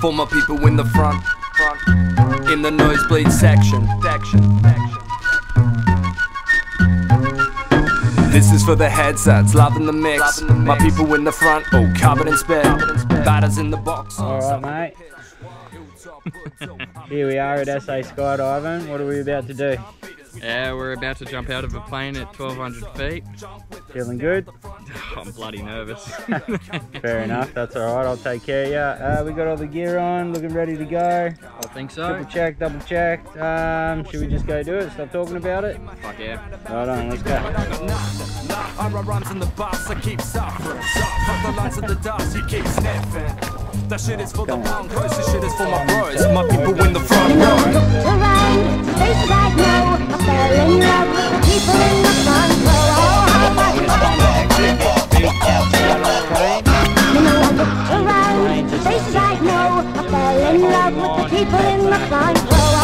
For my people in the front, in the nosebleed section. This is for the headsets, loving the mix. My people in the front, oh, covered in spit. Batters in the box. Alright, mate. Here we are at SA Skydiving. What are we about to do? Yeah, we're about to jump out of a plane at 1,200 feet. Feeling good? I'm bloody nervous. Fair enough, that's alright, I'll take care of you. We got all the gear on, looking ready to go. I think so. Triple check, double checked. Should we just go do it? Stop talking about it? Fuck yeah. Right on, let's go. I run in the bus, I keep suffering. Fuck the lines of the dust, you keep sniffing. That shit is for the punk boys, this shit is for my bros. My people in the front row. Around places I know, I fell in love with the people in the front row. Around places I know, I fell in love with the people in the front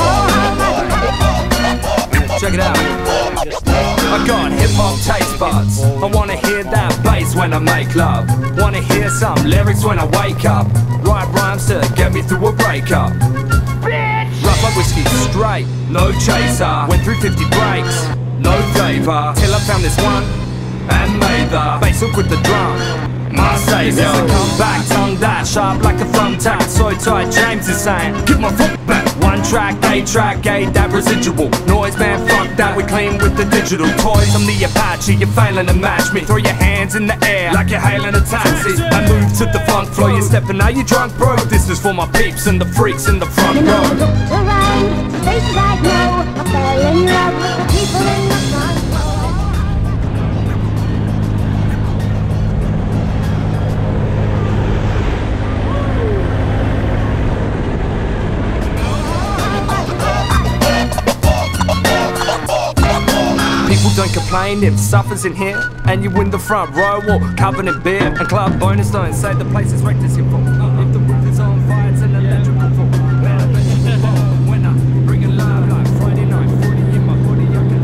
row. Check it out. I got hip-hop taste buds. I wanna hear that bass when I make love. Wanna hear some lyrics when I wake up. Write rhymes to get me through a breakup. Rough like whiskey straight, no chaser. Went through 50 breaks, no favour. Till I found this one and made the bass hook with the drum. My savior, I come back, tongue that sharp like a thumbtack. So tight, James is saying, give my foot back. One track, A that residual noise, man, fuck that, we clean with the digital toys. I'm the Apache, you're failing to match me. Throw your hands in the air like you're hailing a taxi. I move to the funk floor, you're stepping out, you drunk, bro. This is for my peeps and the freaks in the front row. Around places I know, I fell in love with the people in the front row. People don't complain if stuff in here and you in the front row or covered in beer and club bonus. Don't say the place is wrecked as your fault. If the roof is on fire, it's an electrical fault. When I bring it live like Friday night, 40 in my body, I can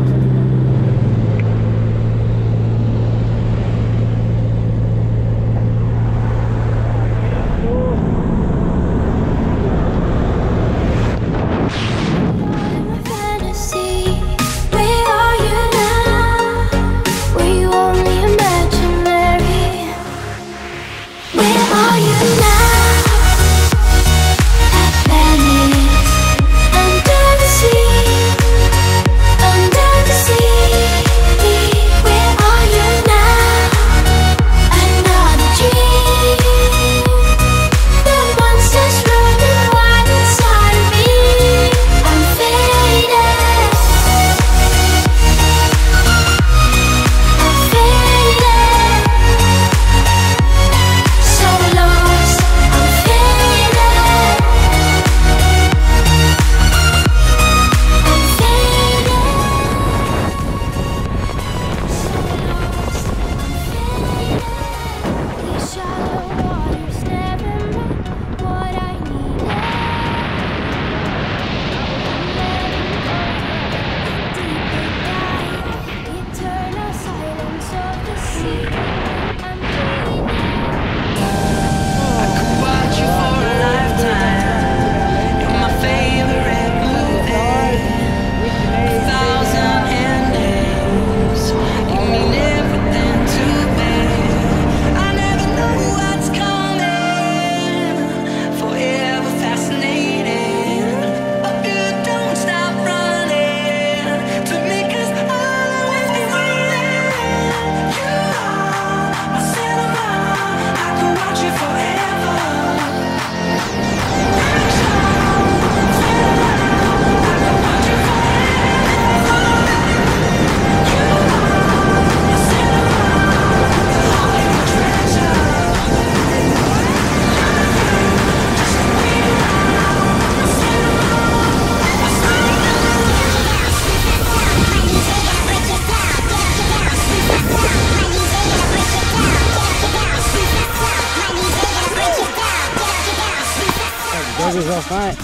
Joggers off, mate.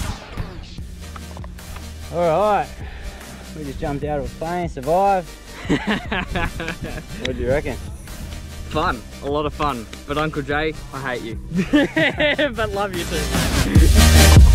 Alright, we just jumped out of a plane, survived. What do you reckon? Fun, a lot of fun. But Uncle Jay, I hate you. But love you too. Bye.